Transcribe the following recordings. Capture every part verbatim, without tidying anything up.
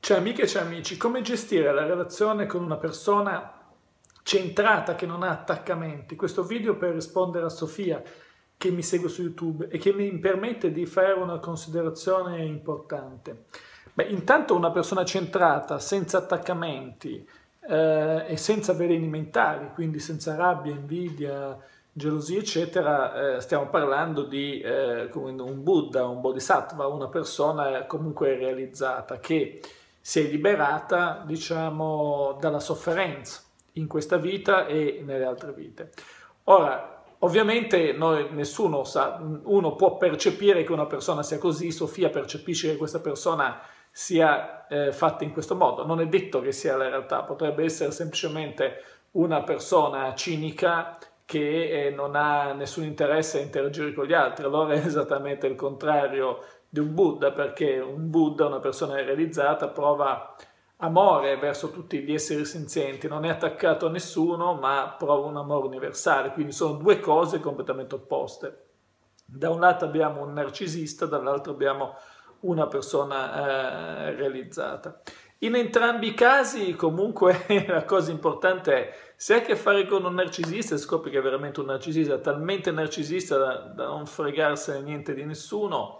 Ciao amiche e ciao amici, come gestire la relazione con una persona centrata che non ha attaccamenti? Questo video per rispondere a Sofia che mi segue su YouTube e che mi permette di fare una considerazione importante. Beh, intanto una persona centrata, senza attaccamenti eh, e senza veleni mentali, quindi senza rabbia, invidia, gelosia, eccetera, eh, stiamo parlando di eh, come un Buddha, un Bodhisattva, una persona comunque realizzata che si è liberata, diciamo, dalla sofferenza in questa vita e nelle altre vite. Ora, ovviamente noi, nessuno sa, uno può percepire che una persona sia così, Sofia percepisce che questa persona sia eh, fatta in questo modo, non è detto che sia la realtà, potrebbe essere semplicemente una persona cinica che eh, non ha nessun interesse a interagire con gli altri, allora è esattamente il contrario di un Buddha, perché un Buddha, una persona realizzata, prova amore verso tutti gli esseri senzienti, non è attaccato a nessuno, ma prova un amore universale, quindi sono due cose completamente opposte. Da un lato abbiamo un narcisista, dall'altro abbiamo una persona eh, realizzata. In entrambi i casi, comunque, la cosa importante è, se hai a che fare con un narcisista e scopri che è veramente un narcisista, talmente narcisista da, da non fregarsene niente di nessuno,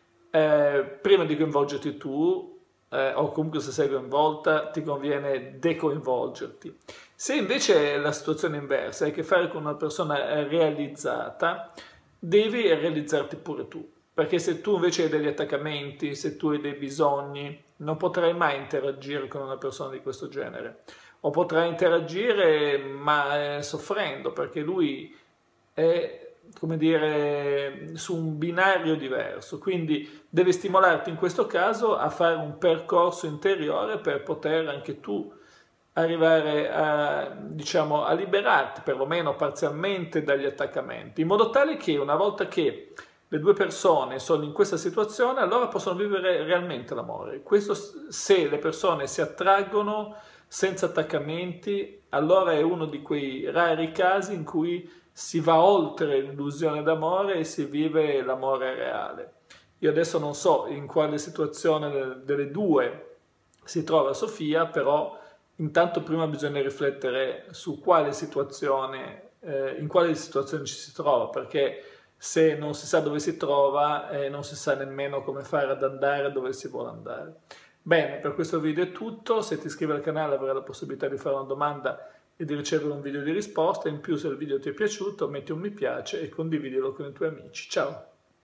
eh, prima di coinvolgerti tu, eh, o comunque se sei coinvolta, ti conviene decoinvolgerti. Se invece la situazione è inversa, hai a che fare con una persona realizzata, devi realizzarti pure tu. Perché se tu invece hai degli attaccamenti, se tu hai dei bisogni, non potrai mai interagire con una persona di questo genere. O potrai interagire ma eh, soffrendo, perché lui è, come dire, su un binario diverso. Quindi devi stimolarti in questo caso a fare un percorso interiore per poter anche tu arrivare a, diciamo, a liberarti, perlomeno parzialmente, dagli attaccamenti, in modo tale che una volta che le due persone sono in questa situazione, allora possono vivere realmente l'amore. Questo, se le persone si attraggono senza attaccamenti, allora è uno di quei rari casi in cui si va oltre l'illusione d'amore e si vive l'amore reale. Io adesso non so in quale situazione delle due si trova Sofia, però intanto prima bisogna riflettere su quale situazione, eh, in quale situazione ci si trova, perché se non si sa dove si trova, eh, non si sa nemmeno come fare ad andare dove si vuole andare. Bene, per questo video è tutto. Se ti iscrivi al canale avrai la possibilità di fare una domanda e di ricevere un video di risposta. In più, se il video ti è piaciuto, metti un mi piace e condividilo con i tuoi amici. Ciao!